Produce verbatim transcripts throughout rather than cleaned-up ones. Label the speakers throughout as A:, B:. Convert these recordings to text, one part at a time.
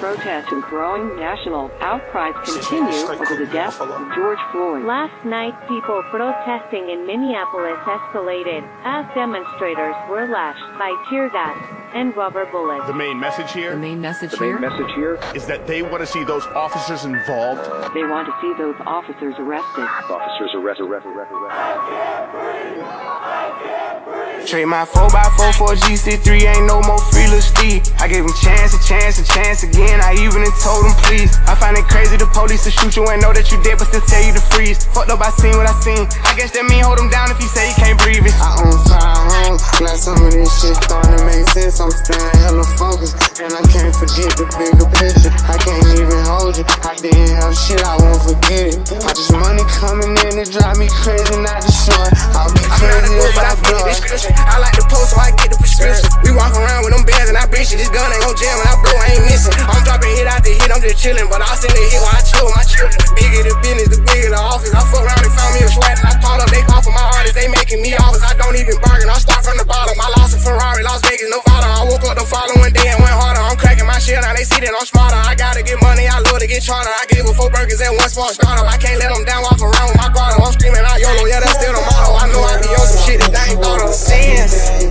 A: protests and growing national outcries continue over the death of George Floyd.
B: Last night, people protesting in Minneapolis escalated as demonstrators were lashed by tear gas and rubber bullets.
C: The main message here,
D: the main message
A: the
D: here,
A: main message here
C: is that they want to see those officers involved.
A: They want to see those officers arrested.
C: Officers arrested, arrested, arrested, arrested.
E: I can't breathe, I can't breathe. Trade my four by four for a G C three, ain't no more free little Steve. I gave him chance, a chance, a chance again. I even told him please. I find it crazy the police to shoot you and know that you dead, but still tell you to freeze. Fucked up, I seen what I seen. I guess that mean hold him down if he say he can't breathe it. I own five homes, glad some of this shit starting to make sense. I'm staying hella focused, and I can't forget the bigger picture. I can't even hold you. I didn't have shit, I won't forget it. I just money coming in, it drive me crazy, not the short. I'll be crazy if I blood. I like the post, so I get the prescription. We walk around with them bands and I bitch it. This gun ain't gon' jam when I blow, I ain't missing. I'm dropping hit after hit, I'm just chillin', but I'll send a hit while I chill with my children. The bigger the business, the bigger the office. I fuck around and found me a swag and I call up, they call for my artists. They making me offers, I don't even bargain. I start from the bottom. I lost a Ferrari, Las Vegas, Nevada. I woke up the following day and went harder. I'm cracking my shit, now they see that I'm smarter. I gotta get money, I love to get charter. I gave her four burgers and one small startup. I can't let them down, walk around with my guard. I'm screaming out YOLO, yeah, that's still the motto. I know I be on some shit that they ain't thought of. Sins,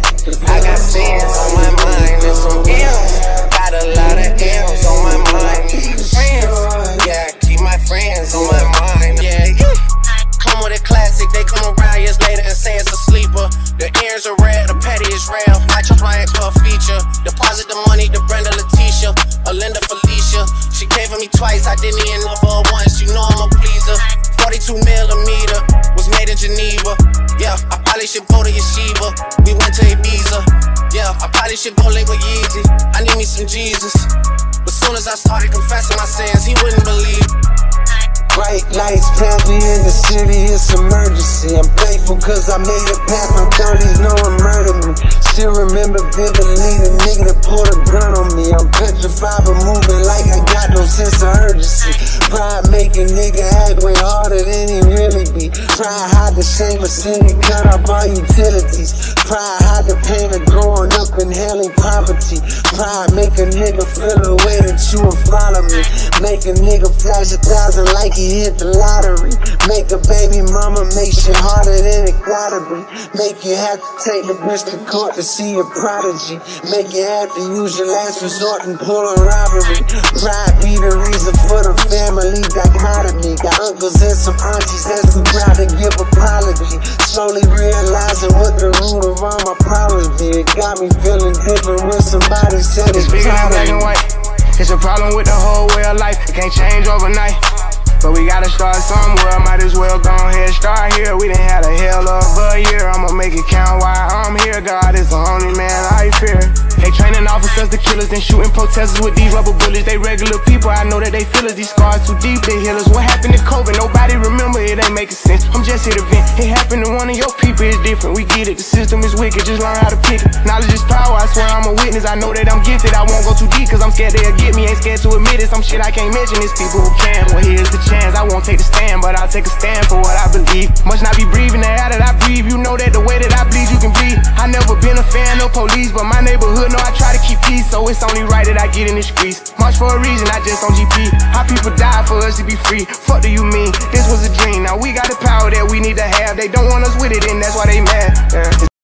E: I got sins on my mind and some M's. Got a lot of M's on my mind. Keep friends, yeah, keep my friends on my mind. Yeah, yeah. Come with a classic, they come around years later and say it's a sleeper. The ears are rare, the petty is real. I chose my ex for a feature. Deposit the money to Brenda Letitia, or Linda Felicia. She came for me twice, I didn't even love her once. You know I'm a pleaser. forty-two millimeter was made in Geneva. Yeah, I probably should go to Yeshiva. We went to Ibiza. Yeah, I probably should go link with Yeezy. I need me some Jesus. But soon as I started confessing my sins, he wouldn't believe.
F: Bright lights pass me in the city, it's emergency. I'm thankful cause I made it past my thirties, no one murdered me. Still remember vividly the nigga that pulled a gun on me. I'm petrified but moving like I got no sense of urgency. Pride make a nigga act way harder than he really be. Pride hide the shame of sin and cut off all utilities. Pride hide the pain of growing up inhaling poverty. Pride make a nigga feel the way that you will follow me. Make a nigga flash a thousand like he hit the lottery. Make a baby mama make shit harder than it gotta be. Make you have to take the bitch to court to see a prodigy. Make you have to use your last resort and pull a robbery. Pride be the reason for the family dichotomy. Got uncles and some aunties that's too proud to give apology. Slowly realizing what the root of all my problems be. It got me feeling different when somebody said it's
E: bigger than black and white. It's a problem with the whole way of life. It can't change overnight. But we gotta start somewhere, might as well go ahead, start here. We done had a hell of a year, I'ma make it count while I'm here. God is the only man I fear. They training officers to killers, then shooting protesters with these rubber bullets. They regular people, I know that they feel us. These scars too deep, they heal us. What happened to COVID? Nobody remember, it ain't making sense. I'm just here to vent. It happened to one of your people, it's different. We get it, the system is wicked, just learn how to pick it. Knowledge is power, I swear I'm a witness. I know that I'm gifted, I won't go too deep, cause I'm scared they'll get me. Ain't scared to admit it, some shit I can't mention. It's people who can, well here's the chance. I won't take the stand, but I'll take a stand for what I believe. Must not be breathing the air that I breathe. You know that the way that I bleed, you can bleed. I never been a fan of police, but my neighborhood know I try to keep peace, so it's only right that I get in the streets. March for a reason, I just on G P. How people die for us to be free. Fuck do you mean? This was a dream. Now we got the power that we need to have. They don't want us with it, and that's why they mad. Yeah.